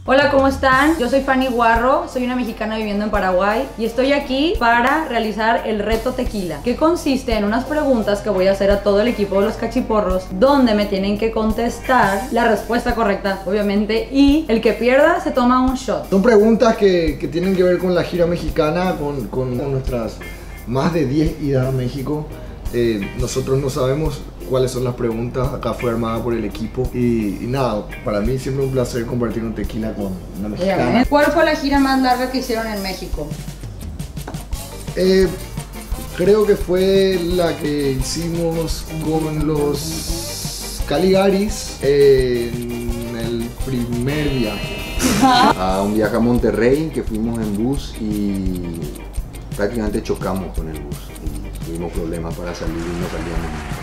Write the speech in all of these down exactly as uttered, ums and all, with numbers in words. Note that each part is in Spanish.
Hola, ¿cómo están? Yo soy Fanny Guarro, soy una mexicana viviendo en Paraguay y estoy aquí para realizar el reto tequila, que consiste en unas preguntas que voy a hacer a todo el equipo de los cachiporros, donde me tienen que contestar la respuesta correcta, obviamente, y el que pierda se toma un shot. Son preguntas que, que tienen que ver con la gira mexicana, con, con nuestras más de diez idas a México. Eh, nosotros no sabemos cuáles son las preguntas, acá fue armada por el equipo y, y nada, para mí siempre un placer compartir un tequila con una mexicana. ¿Cuál fue la gira más larga que hicieron en México? Eh, creo que fue la que hicimos con los Caligaris en el primer viaje. A un viaje a Monterrey que fuimos en bus y prácticamente chocamos con el bus y tuvimos problemas para salir y no salíamos.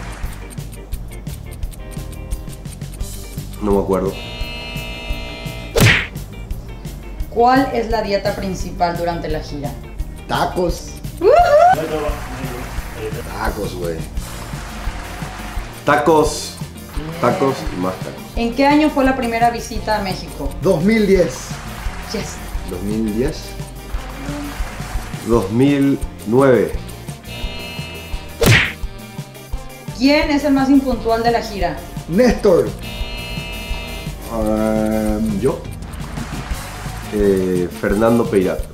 No me acuerdo. ¿Cuál es la dieta principal durante la gira? Tacos. Tacos, güey. Tacos. Tacos y más tacos. ¿En qué año fue la primera visita a México? dos mil diez. Yes. dos mil diez. dos mil nueve. ¿Quién es el más impuntual de la gira? Néstor. Um, yo. Eh, Fernando Peirato.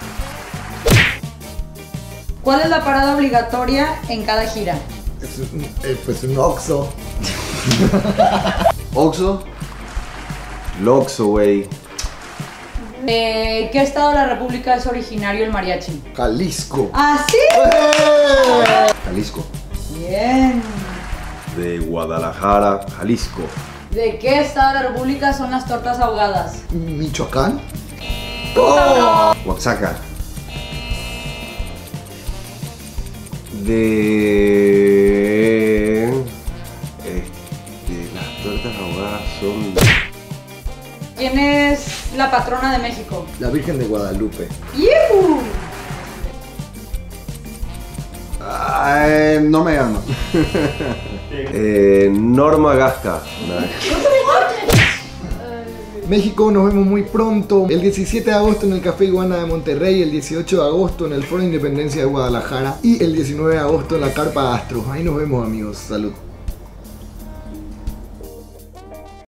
¿Cuál es la parada obligatoria en cada gira? Es un, eh, pues un Oxxo. Oxxo. Loxo, güey. ¿De qué estado de la república es originario el mariachi? Jalisco. ¿Ah, sí? Jalisco. Bien. De Guadalajara, Jalisco. ¿De qué estado de la república son las tortas ahogadas? Michoacán. Oh. Oaxaca. De... Este, las tortas ahogadas son... ¿Quién es la patrona de México? La Virgen de Guadalupe. ¡Yuhu! Ay, no me llama. eh, Norma Gasca. México, nos vemos muy pronto. El diecisiete de agosto en el Café Iguana de Monterrey, el dieciocho de agosto en el Foro Independencia de Guadalajara y el diecinueve de agosto en la Carpa Astro. Ahí nos vemos, amigos. Salud.